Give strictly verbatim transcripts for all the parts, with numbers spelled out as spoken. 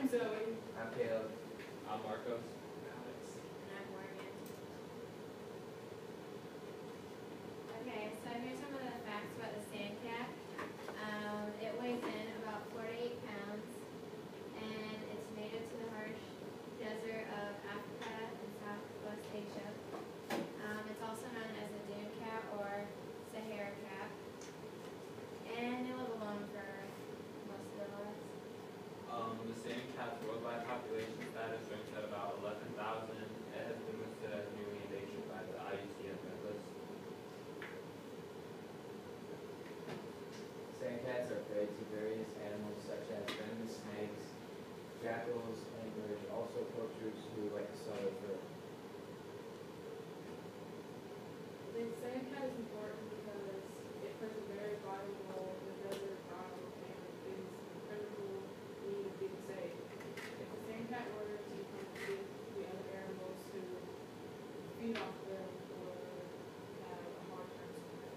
I'm Zoe. I'm Caleb. I'm Marcos. Alex. And I'm Morgan. Okay, so here's some of the facts about the sand cat. Um, it weighs in about four to eight pounds, and it's native to the harsh desert of Africa and Southwest Asia. Um, it's also known as a dune cat or Sahara cat, and they live alone for most of their lives. Um, the sand cat's worldwide population status ranks at about eleven thousand. It has been listed as newly endangered by the I U C N list. Sandcats are prey to various animals such as venomous snakes, jackals, anglers, also poachers who like to sell their fur. The sand cat is important because it plays a very vital role in the desert biome and is incredible need of being safe. If the sand cat were to become extinct, the other animals who feed off them would have a hard time surviving.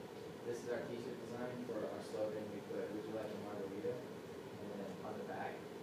This is our t-shirt design for our slogan. We put, "Would you like a margarita?" And then on the back,